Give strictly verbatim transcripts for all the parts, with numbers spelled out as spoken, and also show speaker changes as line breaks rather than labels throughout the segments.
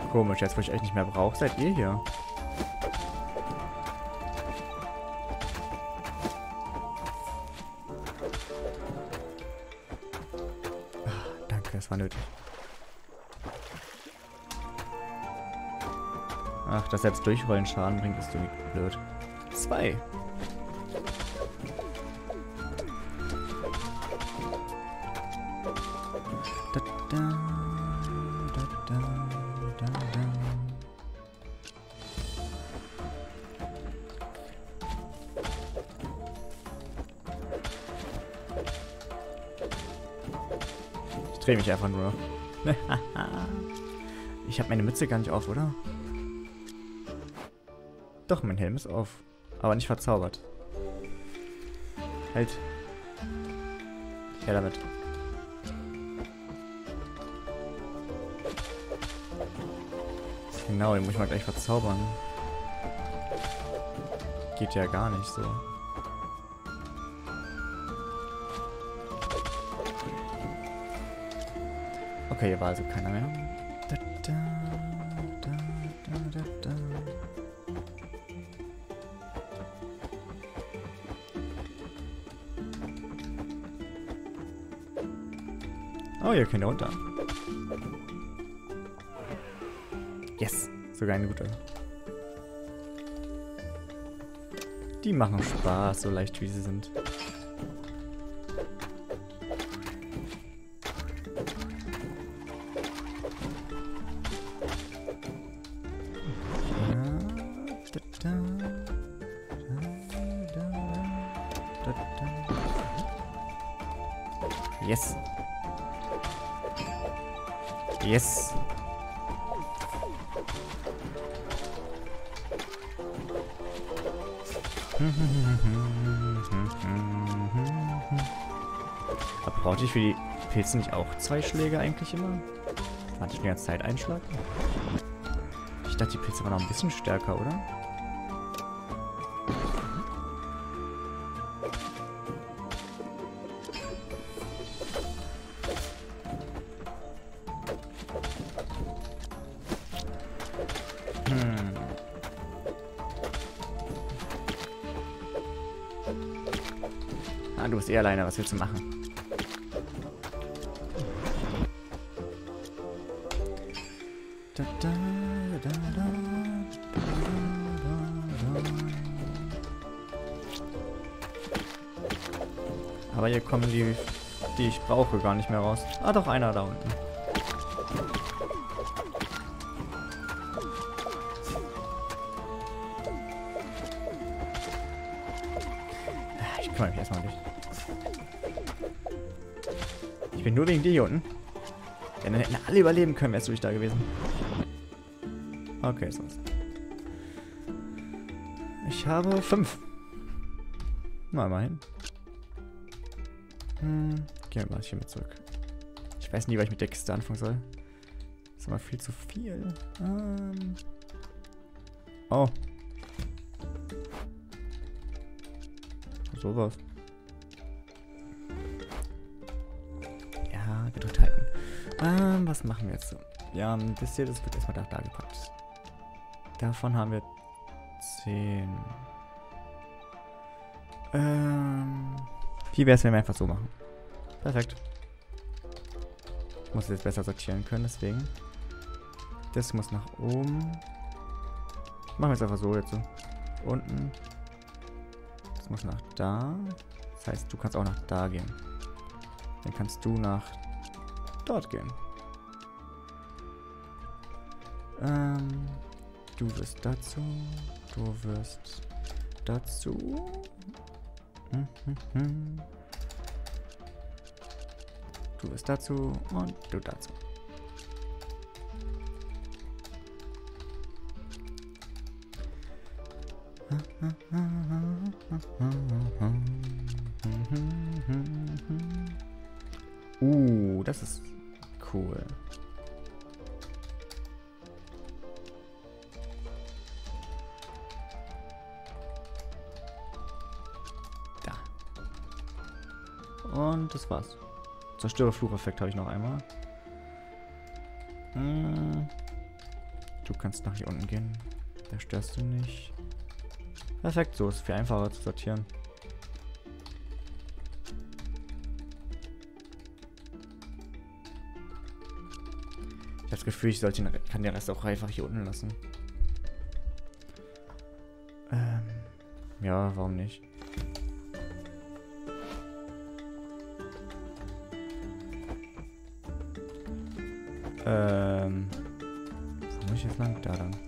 Komisch, jetzt wo ich euch nicht mehr brauche, seid ihr hier. Ah, danke, das war nötig. Ach, das selbst Durchrollen Schaden bringt, ist irgendwie blöd. Zwei. Da, da, da, da, da, da. Ich drehe mich einfach nur. Ich habe meine Mütze gar nicht auf, oder? Doch, mein Helm ist auf. Aber nicht verzaubert. Halt. Ja, damit. Genau, den muss ich mal gleich verzaubern. Geht ja gar nicht so. Okay, hier war also keiner mehr. Da, da, da, da, da, da. Oh, hier könnt ihr runter. Yes, sogar eine gute. Die machen Spaß, so leicht wie sie sind. Yes. Yes. Aber brauchte ich für die Pilze nicht auch zwei Schläge eigentlich immer? Hatte ich die ganze Zeit einen Schlag? Ich dachte, die Pilze waren noch ein bisschen stärker, oder? Hm. Ah, du bist eh alleine. Was willst du machen? Da, da, da, da, da, da, da. Aber hier kommen die, die ich brauche, gar nicht mehr raus. Ah, doch, einer da unten. Ich kümmere mich erstmal nicht. Ich bin nur wegen dir hier unten. Denn dann hätten alle überleben können, wärst du nicht da gewesen. Okay, so was. Ich habe fünf. Na, immerhin. Hm, gehen wir mal hier mit zurück. Ich weiß nie, was ich mit der Kiste anfangen soll. Das ist aber viel zu viel. Ähm. Oh. Sowas. Ja, gedrückt halten. Ähm, was machen wir jetzt so? Ja, das hier, das wird erstmal da, da gepackt. Davon haben wir zehn. Ähm. Wie wäre es, wenn wir einfach so machen? Perfekt. Ich muss es jetzt besser sortieren können, deswegen. Das muss nach oben. Machen wir es einfach so jetzt so. Unten. Das muss nach da. Das heißt, du kannst auch nach da gehen. Dann kannst du nach dort gehen. Ähm, du wirst dazu. Du wirst dazu. Hm, hm, hm. Du wirst dazu und du dazu. Uh, das ist cool. Da. Und das war's. Zerstörer Flucheffekt habe ich noch einmal. Hm. Du kannst nach hier unten gehen. Da störst du nicht. Perfekt, so ist viel einfacher zu sortieren. Ich habe das Gefühl, ich sollte den, kann den Rest auch einfach hier unten lassen. Ähm, ja, warum nicht? Ähm, wo muss ich jetzt lang? Da dann.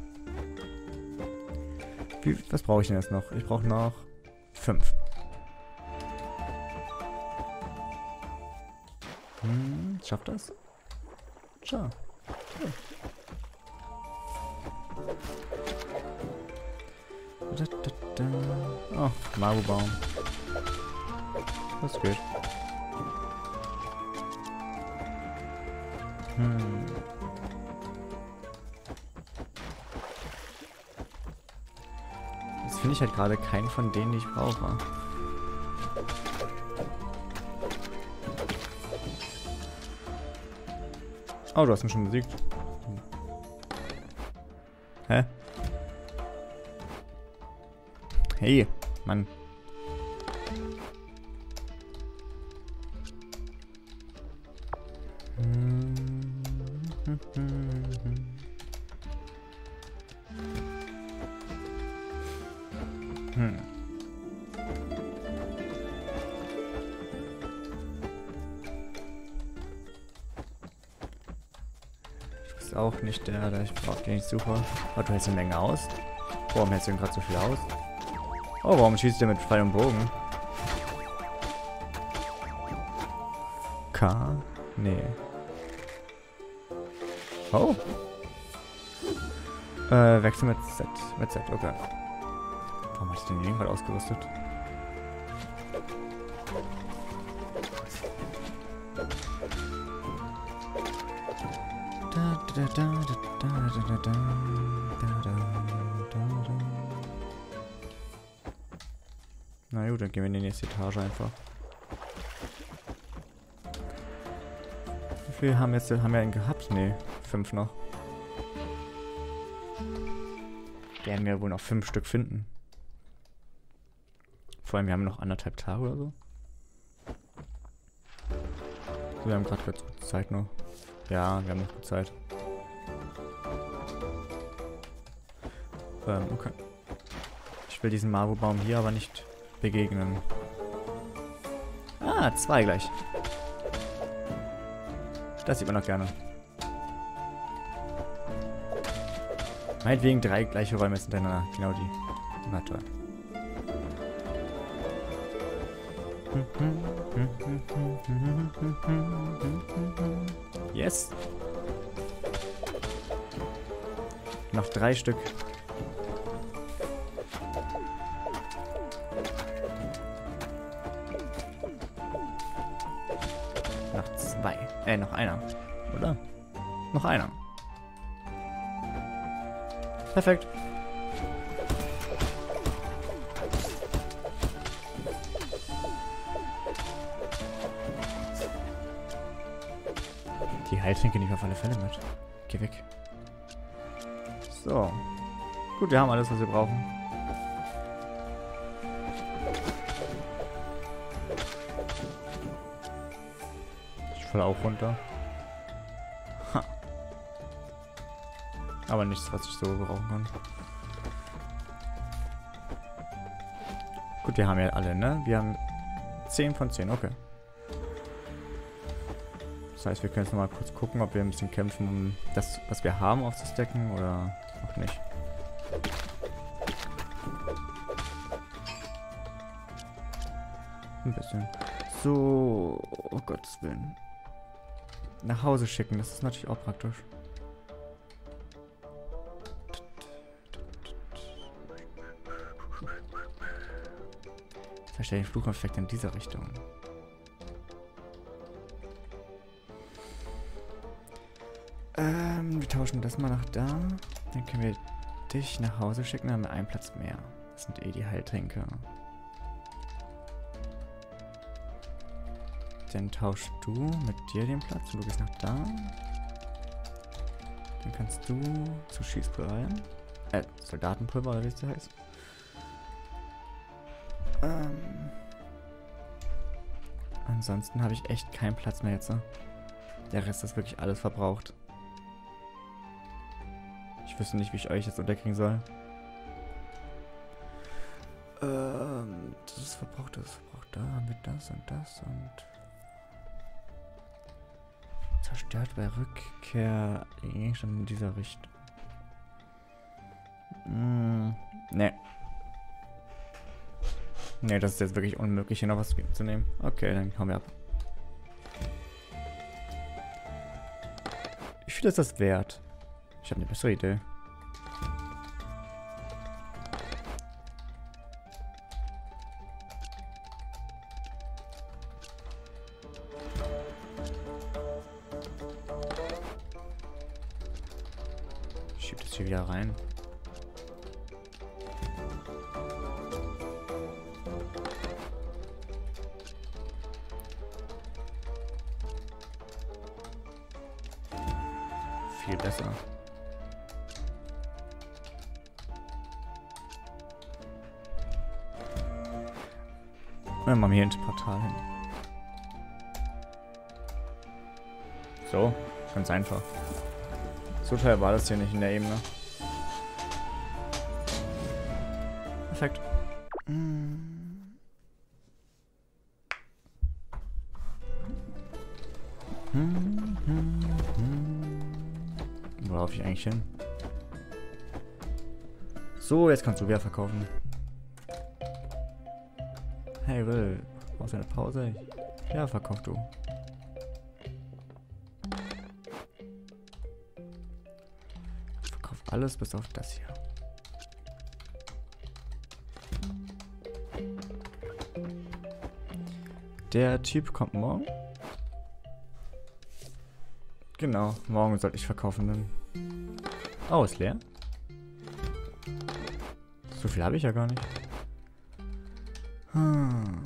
Wie, was brauche ich denn jetzt noch? Ich brauche noch fünf. Hm, schafft das? Tja. Okay. Da, da, da. Oh, Maru-Baum. Das geht. Hm. Jetzt finde ich halt gerade keinen von denen, die ich brauche. Oh, du hast ihn schon besiegt. Hä? Hey, Mann. Hm. Du bist auch nicht der, der ich brauche, den ich suche. Aber du hältst eine Menge aus. Warum hältst du denn gerade so viel aus? Oh, warum schießt der mit Pfeil und Bogen? K? Nee. Oh. Äh, wechsel mit Z. Mit Z, okay. Warum hat ich den irgendwann ausgerüstet? Da, da, da, da, da, da, da, da, da, da. Na gut, dann gehen wir in die nächste Etage einfach. Wie viel haben wir jetzt haben wir denn gehabt? Ne, fünf noch. Werden wir wohl noch fünf Stück finden. Vor allem, wir haben noch anderthalb Tage oder so. So, wir haben gerade kurz Zeit noch. Ja, wir haben noch gut Zeit. Ähm, okay. Ich will diesen Maru-Baum hier aber nicht begegnen. Ah, zwei gleich. Das sieht man noch gerne. Meinetwegen drei gleiche Räume hintereinander. Genau die. Na toll. Yes. Noch drei Stück. Noch zwei. Äh, noch einer. Oder? Noch einer. Perfekt. Die Heiltränke nehme ich auf alle Fälle mit. Geh weg. So. Gut, wir haben alles, was wir brauchen. Ich falle auch runter. Ha. Aber nichts, was ich so brauchen kann. Gut, wir haben ja alle, ne? Wir haben zehn von zehn, okay. Das heißt, wir können jetzt noch mal kurz gucken, ob wir ein bisschen kämpfen, um das, was wir haben, aufzustecken oder auch nicht. Ein bisschen. So, oh Gottes Willen. Nach Hause schicken, das ist natürlich auch praktisch. Verstehe den Flucheffekt in dieser Richtung. Ähm, wir tauschen das mal nach da. Dann können wir dich nach Hause schicken, dann haben wir einen Platz mehr. Das sind eh die Heiltränke. Dann tauschst du mit dir den Platz und du gehst nach da. Dann kannst du zu Schießpulver. Äh, Soldatenpulver oder wie es das heißt. Ähm. Ansonsten habe ich echt keinen Platz mehr jetzt. Ne? Der Rest ist wirklich alles verbraucht. Ich wüsste nicht, wie ich euch jetzt unterkriegen soll. Ähm, das ist verbraucht, das ist verbraucht. Da haben wir das und das und... Zerstört bei Rückkehr Gegenstand in dieser Richtung. Hm, ne. Ne, das ist jetzt wirklich unmöglich, hier noch was zu nehmen. Okay, dann hauen wir ab. Wie viel ist das wert? Ich habe eine bessere Idee. Ich schieb das hier wieder rein. Viel besser. Wir machen hier ins Portal hin. So, ganz einfach. So teuer war das hier nicht in der Ebene. Perfekt. Wo laufe ich eigentlich hin? So, jetzt kannst du wieder verkaufen. Hey Will, brauchst du eine Pause? Ja, verkauf du. Verkauf alles bis auf das hier. Der Typ kommt morgen. Genau, morgen sollte ich verkaufen dann. Oh, ist leer? So viel habe ich ja gar nicht. Hm.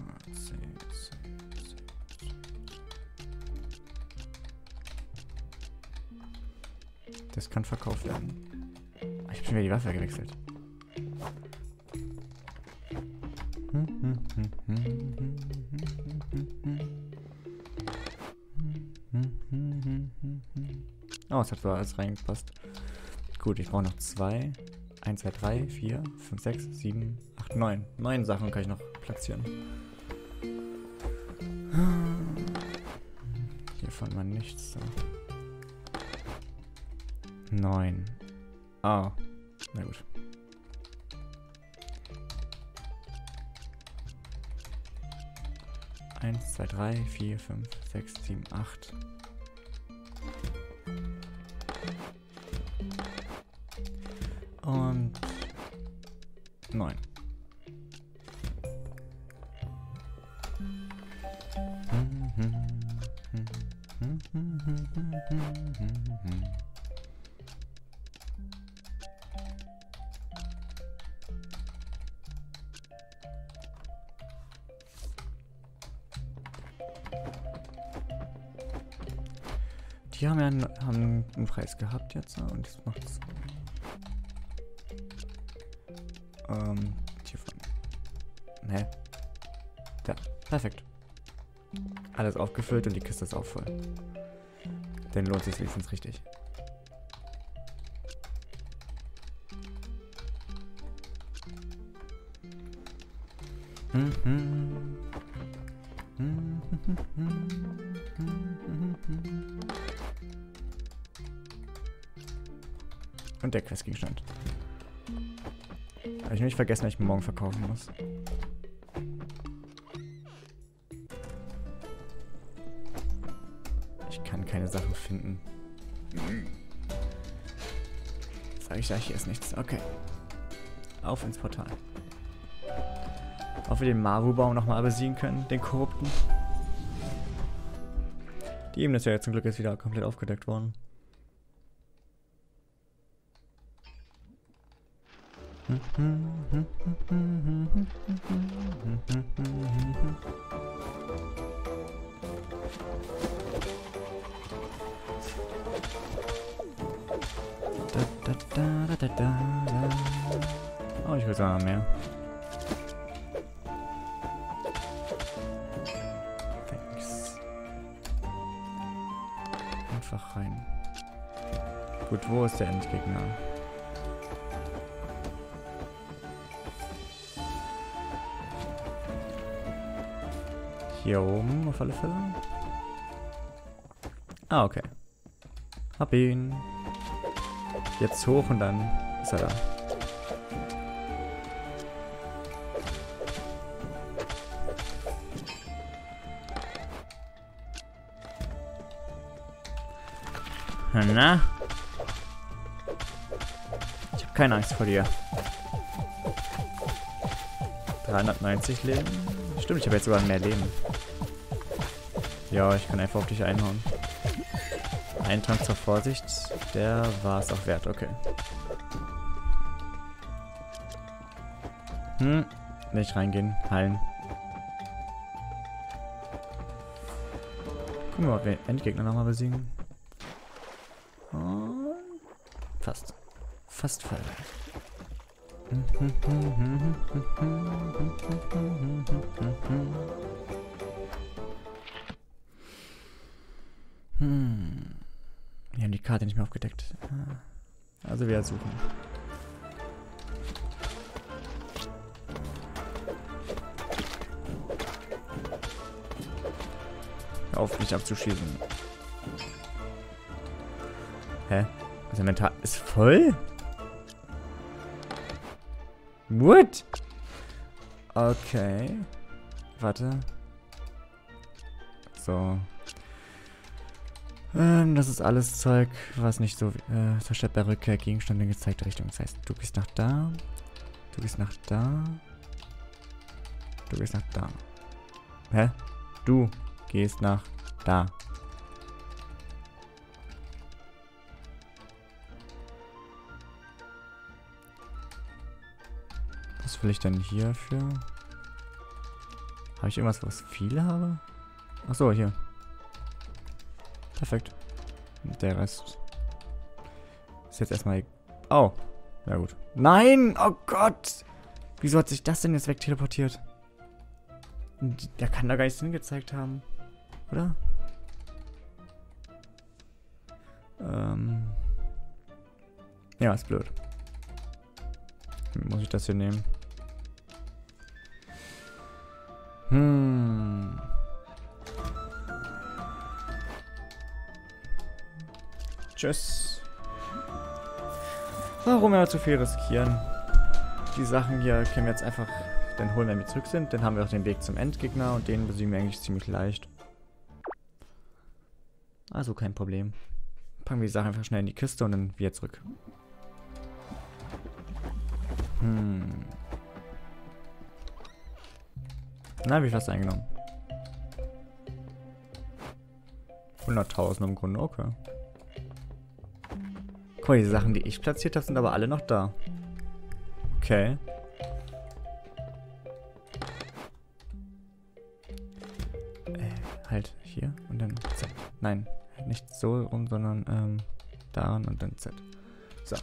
Das kann verkauft werden. Ich habe schon wieder die Waffe gewechselt. Oh, es hat so alles reingepasst. Gut, ich brauche noch zwei. eins, zwei, drei, vier, fünf, sechs, sieben, acht, neun. Neun Sachen kann ich noch platzieren. Hier fand man nichts. So. Neun. Ah, na gut. Eins, zwei, drei, vier, fünf, sechs, sieben, acht. Und neun. Die haben ja einen, haben einen Preis gehabt jetzt und jetzt macht's. Ähm, hiervon. Ne. Da, perfekt. Alles aufgefüllt und die Kiste ist auch voll. Dann lohnt sich wenigstens richtig. Und der Questgegenstand. Habe ich nicht vergessen, dass ich morgen verkaufen muss. Ich kann keine Sachen finden. Sag ich, sag ich, hier ist nichts. Okay. Auf ins Portal. Ob wir den Maru-Baum nochmal besiegen können, den Korrupten. Die Ebene ist ja jetzt zum Glück jetzt wieder komplett aufgedeckt worden. da, da, da, da, da. Oh, ich will sagen mehr. Thanks. Einfach rein. Gut, wo ist der Endgegner? Hier oben auf alle Fälle. Ah, okay. Hab ihn. Jetzt hoch und dann ist er da. Na? Ich habe keine Angst vor dir. dreihundertneunzig Leben? Stimmt, ich habe jetzt sogar mehr Leben. Ja, ich kann einfach auf dich einhauen. Ein Trank zur Vorsicht, der war es auch wert, okay. Hm, nicht reingehen, heilen. Gucken wir mal, ob wir Endgegner nochmal besiegen. Und fast. Fast voll. Hm. Wir haben die Karte nicht mehr aufgedeckt. Also wir suchen. Hör auf, mich abzuschießen. Hä? Das Inventar ist voll? What? Okay. Warte. So. Ähm, das ist alles Zeug, was nicht so äh, zerstört bei Rückkehr Gegenstand in gezeigte Richtung. Das heißt, du gehst nach da. Du gehst nach da. Du gehst nach da. Hä? Du gehst nach da. Was will ich denn hierfür? Habe ich irgendwas, was viele habe? Achso, hier. Perfekt. Der Rest ist jetzt erstmal... Oh. Na gut. Nein! Oh Gott! Wieso hat sich das denn jetzt wegteleportiert? Der kann da gar nichts hingezeigt haben. Oder? Ähm... Ja, ist blöd. Muss ich das hier nehmen? Hm. Tschüss. Warum immer zu viel riskieren? Die Sachen hier können wir jetzt einfach dann holen, wenn wir zurück sind. Dann haben wir auch den Weg zum Endgegner und den besiegen wir eigentlich ziemlich leicht. Also kein Problem. Packen wir die Sachen einfach schnell in die Kiste und dann wieder zurück. Hm. Na, wie viel hast du eingenommen? hunderttausend im Grunde, okay. Guck mal, die Sachen, die ich platziert habe, sind aber alle noch da. Okay. Äh, halt hier und dann Z. Nein, nicht so rum, sondern ähm, daran und dann Z. So.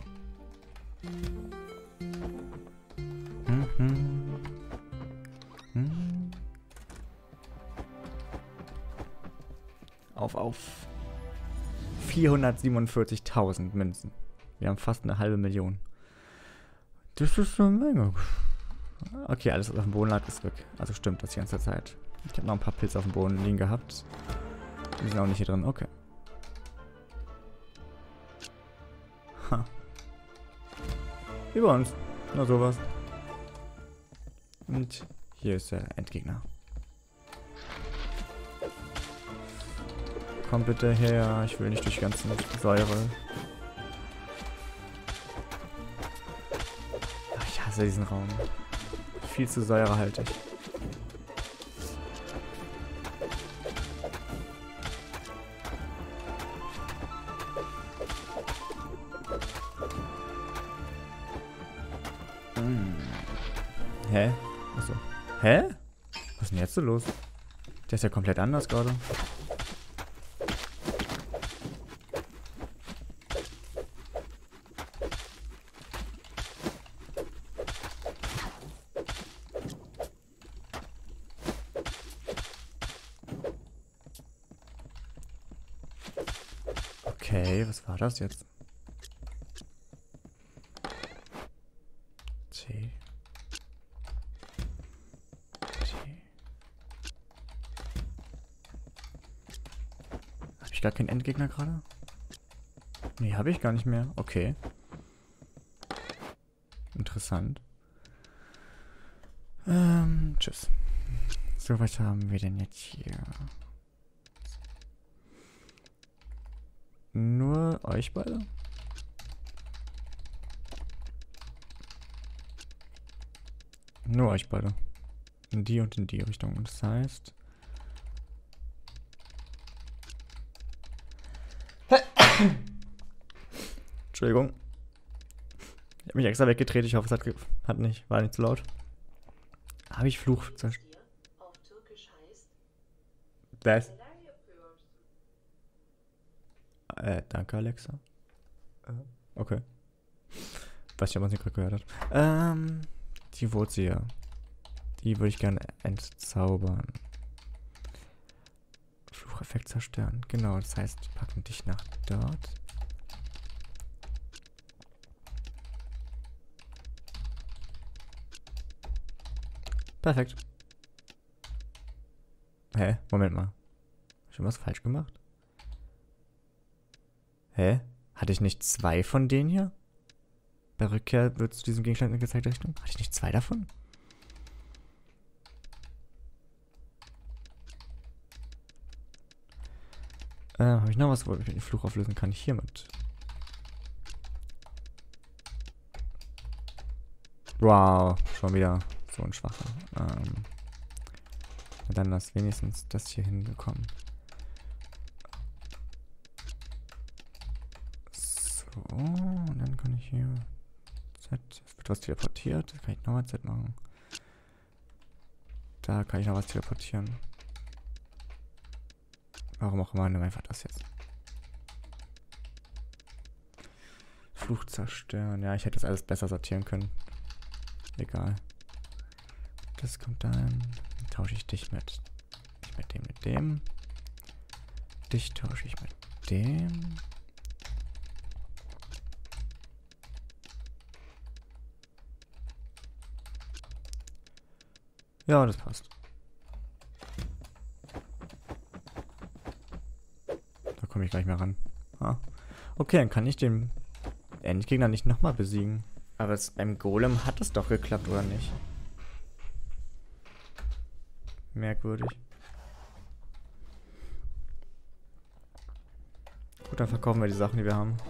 Mhm. Mhm. Auf, auf. vierhundertsiebenundvierzigtausend Münzen. Wir haben fast eine halbe Million. Das ist eine Menge. Okay, alles, was auf dem Boden lag, ist weg. Also stimmt das die ganze Zeit. Ich habe noch ein paar Pilze auf dem Boden liegen gehabt. Die sind auch nicht hier drin. Okay. Ha. Über uns. Nur sowas. Und hier ist der Endgegner. Komm bitte her, ich will nicht durch die ganze Säure. Ach, ich hasse diesen Raum. Viel zu säurehaltig. Hm. Hä? Achso. Hä? Was ist denn jetzt so los? Der ist ja komplett anders gerade. Okay, was war das jetzt? T. T. Habe ich gar keinen Endgegner gerade? Nee, habe ich gar nicht mehr. Okay. Interessant. Ähm, tschüss. So, was haben wir denn jetzt hier? Nur euch beide? Nur euch beide. In die und in die Richtung. Und das heißt... Entschuldigung. Ich habe mich extra weggedreht. Ich hoffe, es hat, ge hat nicht. War nicht zu laut. Habe ich Fluch zerstört? Was? Äh, danke, Alexa. Äh, okay. Weiß nicht, ob man sie gerade gehört hat. Ähm, die Wurzel. Die würde ich gerne entzaubern. Flucheffekt zerstören. Genau, das heißt, wir packen dich nach dort. Perfekt. Hä? Moment mal. Hab ich schon was falsch gemacht? Hä? Hatte ich nicht zwei von denen hier? Bei Rückkehr wird zu diesem Gegenstand in gezeigte Richtung. Hatte ich nicht zwei davon? Äh, habe ich noch was, wo ich den Fluch auflösen kann? Hiermit. Wow, schon wieder so ein Schwacher. Ähm, dann lass wenigstens das hier hinbekommen. So, und dann kann ich hier Z, es wird was teleportiert, kann ich nochmal Z machen. Da kann ich noch was teleportieren. Warum auch immer, nimm einfach das jetzt. Fluch zerstören. Ja, ich hätte das alles besser sortieren können. Egal. Das kommt dann. Dann tausche ich dich mit. Nicht mit dem, mit dem. Dich tausche ich mit dem. Ja, das passt. Da komme ich gleich mehr ran. Ah. Okay, dann kann ich den Endgegner nicht nochmal besiegen. Aber es, beim Golem hat es doch geklappt, oder nicht? Merkwürdig. Gut, dann verkaufen wir die Sachen, die wir haben.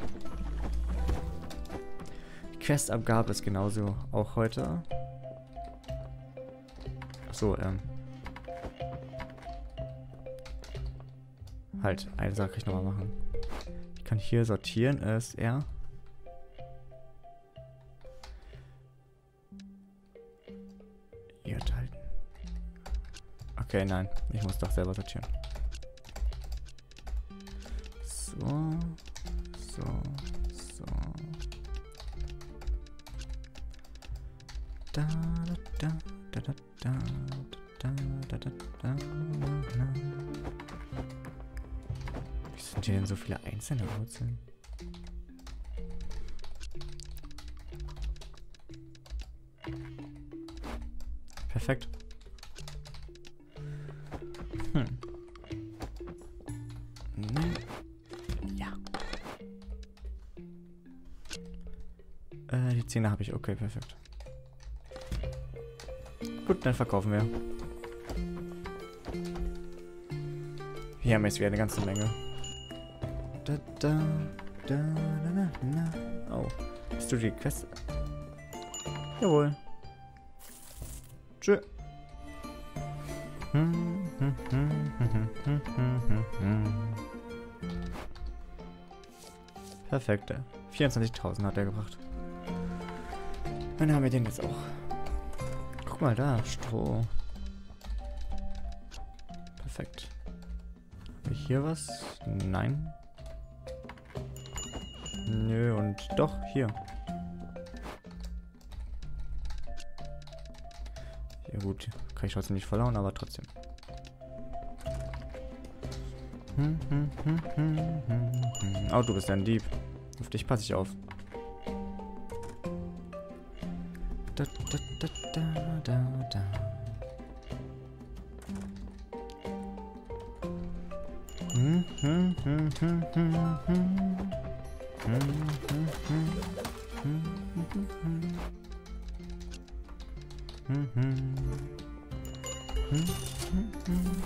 Die Questabgabe ist genauso auch heute. Achso, ähm. Halt, eine Sache kann ich nochmal machen. Ich kann hier sortieren, ist er. Hier enthalten. Okay, nein. Ich muss doch selber sortieren. So. So. So. Da, da, da, da, da, da, da, da, da, da. Wie sind hier denn so viele einzelne Wurzeln? Perfekt. Hm. Nein. Ja. Äh, die Zähne habe ich. Okay, perfekt. Gut, dann verkaufen wir. Hier haben wir jetzt wieder eine ganze Menge. Da, da, da, na, na, na. Oh. Bist du die Quest? Jawohl. Tschö. Perfekt. vierundzwanzigtausend hat er gebracht. Dann haben wir den jetzt auch. Guck mal da, Stroh. Perfekt. Habe ich hier was? Nein. Nö, und doch, hier. Ja gut, kann ich trotzdem nicht verlauen, aber trotzdem. Oh, du bist ja ein Dieb. Auf dich passe ich auf. Da, da, da, da, da, da. Hm, hm, hm, hm, hm, hm. Hm, hm, hm, hm, hm, hm. Hm, hm. Hm, hm, hm.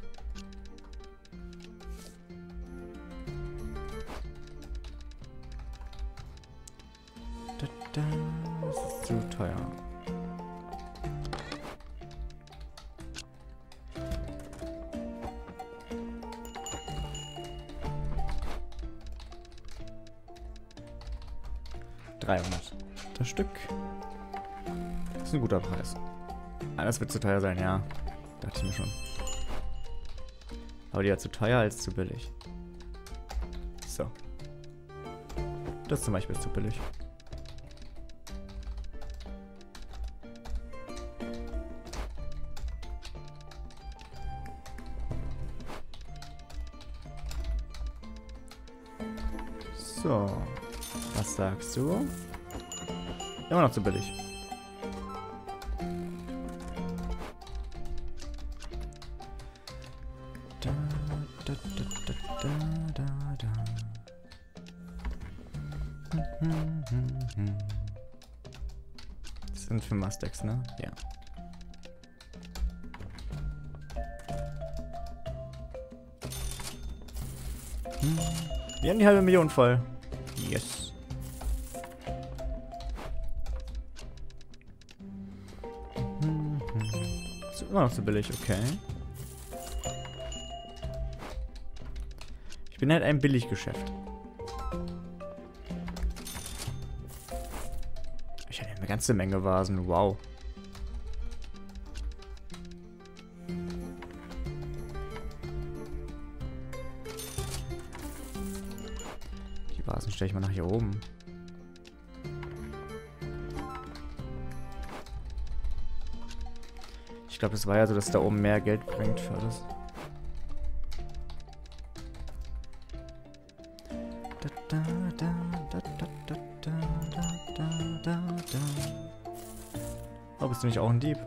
Da, da, das ist zu teuer. dreihundert. Das Stück. Das ist ein guter Preis. Ah, das wird zu teuer sein, ja. Dachte ich mir schon. Aber die war zu teuer als zu billig. So. Das zum Beispiel ist zu billig. So. Was sagst du? Immer noch zu billig. Da, da, da, da, da, da, da. Hm, hm, hm, hm. Das sind für Mustex, ne? Ja. Hm. Wir haben die halbe Million voll. Yes. Hm, hm. Ist immer noch zu billig, okay. Ich bin halt ein Billiggeschäft. Ich habe eine ganze Menge Vasen, wow. Die Vasen stelle ich mal nach hier oben. Ich glaube, es war ja so, dass da oben mehr Geld bringt für alles. Da, da, da, da, da, da, da, da, da, da. Oh, bist du nicht auch ein Dieb?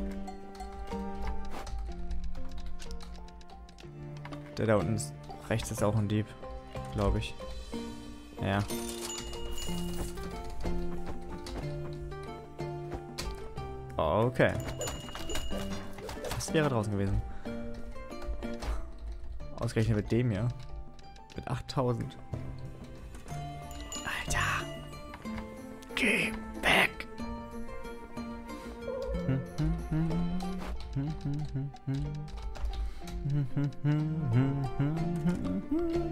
Der da unten ist, rechts ist auch ein Dieb, glaube ich. Ja. Okay. Das wäre draußen gewesen. Ausgerechnet mit dem hier. Mit achttausend. Alter. Geh weg. Hm, hm, hm. Hm, hm, hm, hm. Hm, hm, hm, hm, hm, hm.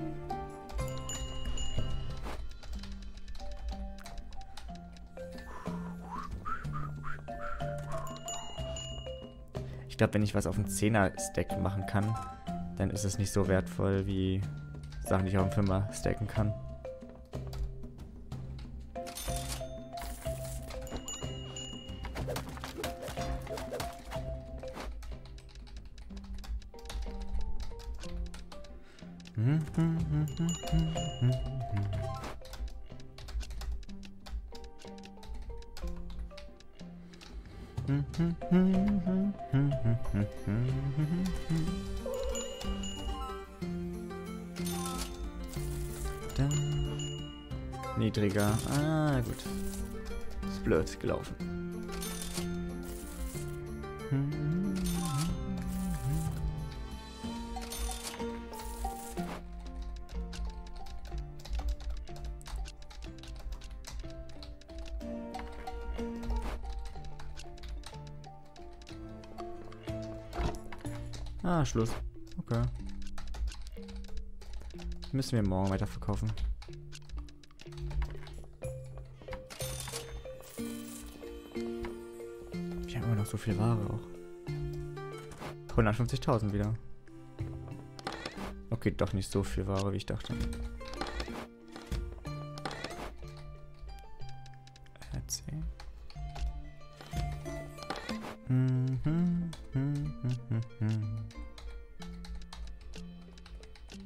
Ich glaube, wenn ich was auf einen Zehner-Stack machen kann, dann ist es nicht so wertvoll wie Sachen, die ich auf einen Fünfer stacken kann. Hm, hm, hm, hm, hm, hm, hm. Hm, hm, hm, hm, hm, hm, hm, hm. Da. Niedriger. Ah, gut. Ist blöd gelaufen. Hm, hm, hm, hm. Ah, Schluss. Okay. Müssen wir morgen weiterverkaufen. Wir haben immer noch so viel Ware auch. hundertfünfzigtausend wieder. Okay, doch nicht so viel Ware, wie ich dachte. Erzähl. Mhm, mhm, mhm, mhm.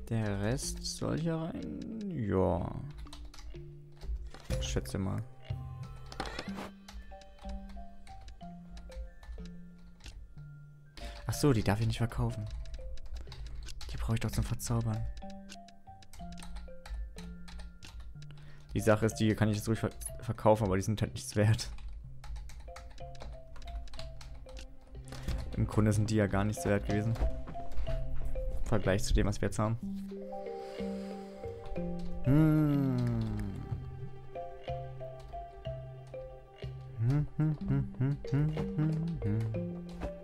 Der Rest soll hier rein? Ja. Ich schätze mal. Ach so, die darf ich nicht verkaufen. Die brauche ich doch zum Verzaubern. Die Sache ist, die kann ich jetzt ruhig ver verkaufen, aber die sind halt nichts wert. Im Grunde sind die ja gar nichts wert gewesen. Im Vergleich zu dem, was wir jetzt haben. Hm. Hm, hm, hm, hm, hm, hm, hm.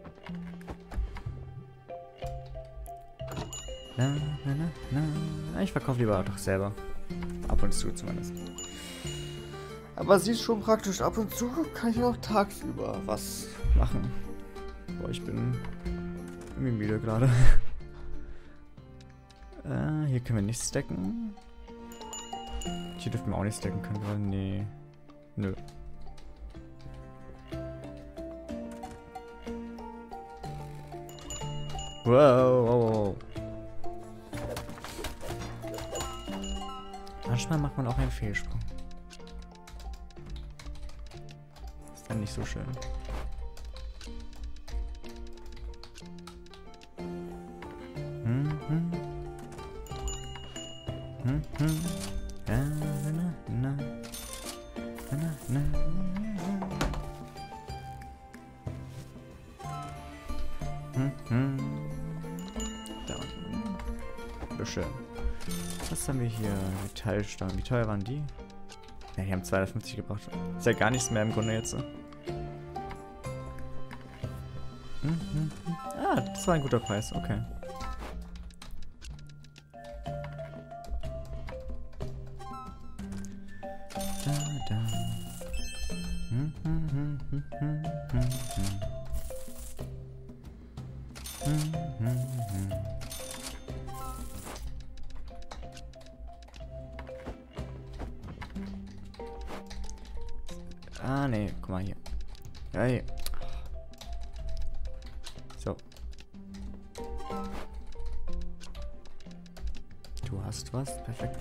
Na, na, na, na. Ich verkaufe lieber doch selber. Ab und zu zumindest. Aber sie ist schon praktisch. Ab und zu kann ich auch tagsüber was machen. Boah, ich bin irgendwie müde gerade. äh, hier können wir nicht stacken. Hier dürfen wir auch nicht stacken können, wir. Nee. Nö. Wow, wow, wow. Manchmal macht man auch einen Fehlsprung. Ist dann nicht so schön. Hm, hm. Hm, hm. Ja, na, na, na, na, na. Hm, hm. Da unten. Schön. Was haben wir hier? Metallstangen. Wie teuer waren die? Ja, die haben zweihundertfünfzig gebracht. Ist ja gar nichts mehr im Grunde jetzt. Hm, hm, hm. Ah, das war ein guter Preis. Okay. Da, da. Hm, hm, hm, hm, hm, hm, hm. Hm, hm, hm. Ah, nee, guck mal hier. Ja, hier. So. Du hast was? Perfekt.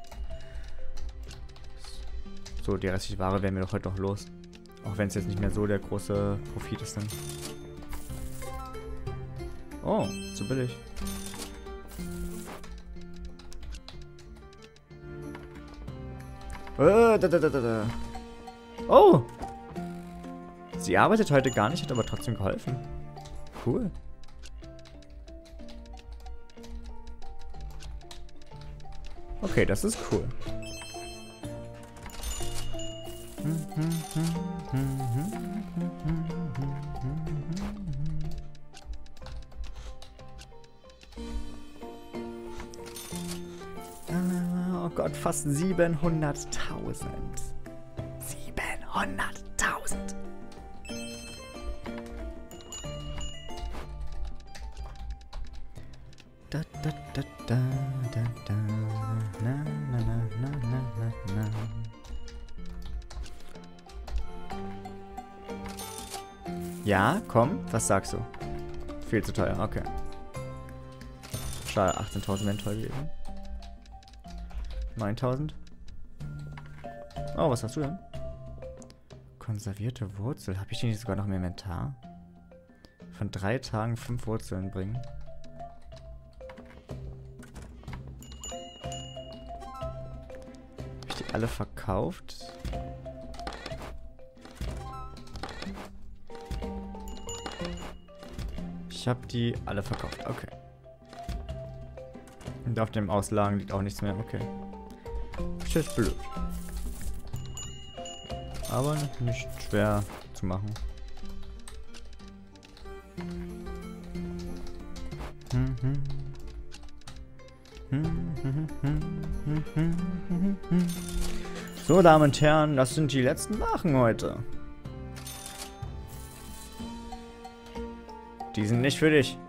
So, die restliche Ware werden wir doch heute noch los. Auch wenn es jetzt nicht mehr so der große Profit ist dann. Oh, zu billig. Äh, da, da, da, da, da. Oh! Sie arbeitet heute gar nicht, hat aber trotzdem geholfen. Cool. Okay, das ist cool. Oh Gott, fast siebenhunderttausend. siebenhunderttausend. Da, da, da, da, da, da, na, na, na, na, na, na, na. Ja, komm, was sagst du? Viel zu teuer, okay. Schade, achtzehntausend wären toll gewesen. neuntausend. Oh, was hast du denn? Konservierte Wurzel. Habe ich die nicht sogar noch im Inventar? Von drei Tagen fünf Wurzeln bringen. Habe ich die alle verkauft? Ich habe die alle verkauft. Okay. Und auf dem Auslagen liegt auch nichts mehr. Okay. Ist jetzt blöd. Aber nicht schwer zu machen. So, Damen und Herren, das sind die letzten Sachen heute. Die sind nicht für dich.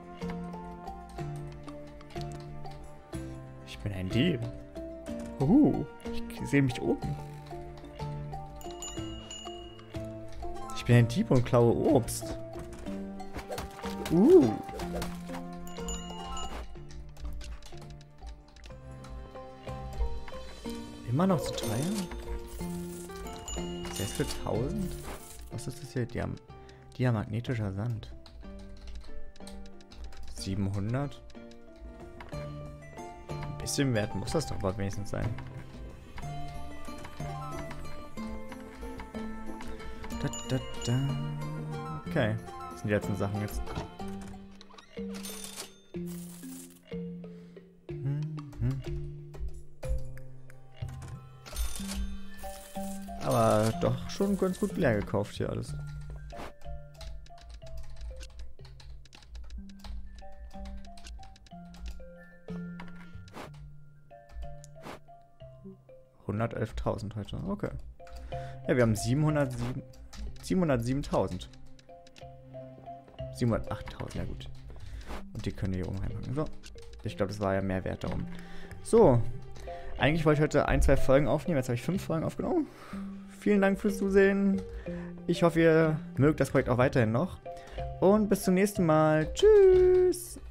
Ich bin ein Dieb. Uh, ich sehe mich oben. Ich bin ein Dieb und klaue Obst. Uh. Immer noch zu teuer? sechs für tausend? Was ist das hier? Diam Diamagnetischer Sand. siebenhundert? Ein bisschen wert muss das doch aber wenigstens sein. Da, da, da. Okay. Das sind die letzten Sachen jetzt. Aber doch schon ganz gut leer gekauft hier alles. hundertelftausend heute. Okay. Ja, wir haben siebenhundertsieben, siebenhundertsiebentausend. siebenhundertachttausend, ja gut. Und die können wir hier oben reinpacken. So. Ich glaube, das war ja mehr wert darum. So. Eigentlich wollte ich heute ein, zwei Folgen aufnehmen. Jetzt habe ich fünf Folgen aufgenommen. Vielen Dank fürs Zusehen. Ich hoffe, ihr mögt das Projekt auch weiterhin noch. Und bis zum nächsten Mal. Tschüss.